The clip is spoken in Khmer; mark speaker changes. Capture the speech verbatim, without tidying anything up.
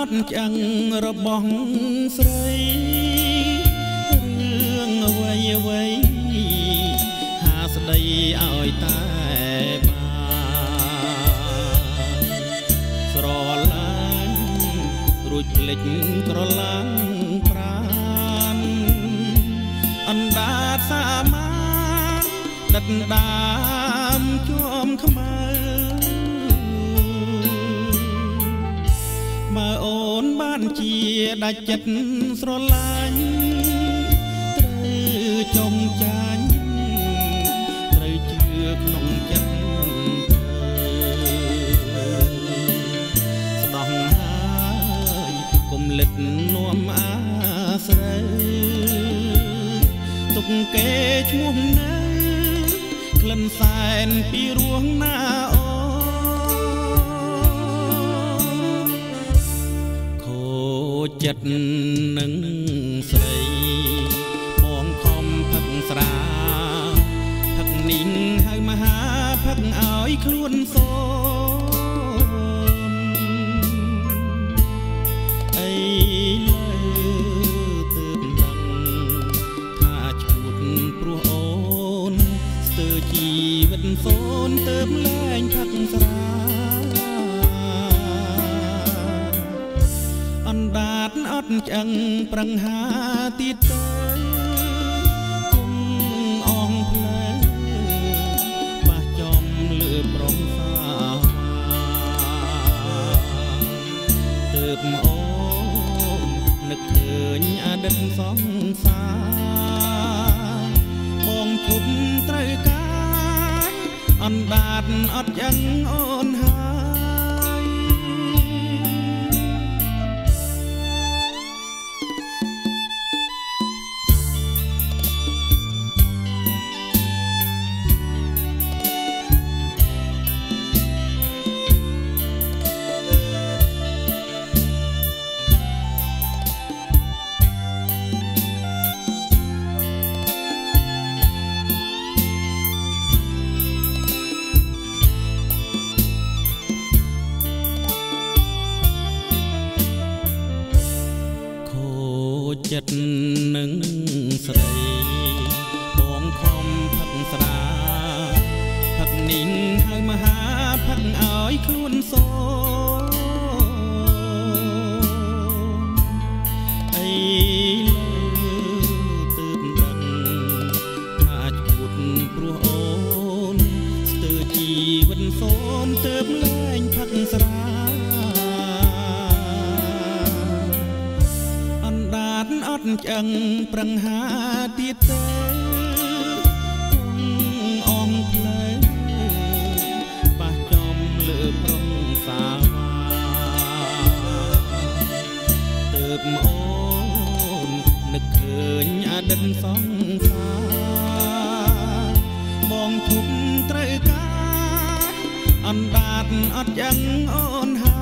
Speaker 1: ត់ចាំងរបស់ស្រីរឿងអ្វីអ្វីហាស្ដីឲ្យតែបានស្រឡាញ់រួចភ្លេចក្រឡាំងប្រានអណ្ដាតសាមានដិតដាមជួមខ្មៅបើអូនបានជាដាច់ចិត្តស្រឡាញ់ត្រូវចងចាញ់ត្រូវជឿក្នុងចិត្តស្ដោះហើយកុំលិតនាំអាស្រីទុកគេឈ្មោះនៅក្លិនសែនពីរោះណាអូចិត្តនឹងស្រីបងខំផឹកស្រាផឹកនីងហើយមហាផឹកឲ្យខ្លួនសូមអីលើទើបដឹងថាឈួតព្រោះអូនស្ទើរជីវិតសូនទើបលែងផឹកស្រាអណ្ដាតអត់ឆ្អឹងប្រឹងហាទៀតទៅគុំអងផ្លែប៉ះចំលើប្រំសាទើបអូននឹកឃើញអតីតសង្សារបងជប់ត្រូវការអណ្ដាតអត់ឆ្អឹងអូនហើយចិត្តនឹងស្រីបងខំផឹកស្រាផឹកនីងហើយមហាផឹកឲ្យខ្លួនសូអីលើទើបដឹងថាឈួតព្រោះអូនស្ទើរជីវិតសូនទើបលែងផឹកស្រាអត់ឆ្អឹងប្រឹងហាទៀតទេគុំអងផ្លែប៉ះចំលើប្រំសាទើបអូននឹកឃើញអតីតសង្សារបងជប់ត្រូវការអណ្ដាតអត់ឆ្អឹងអូន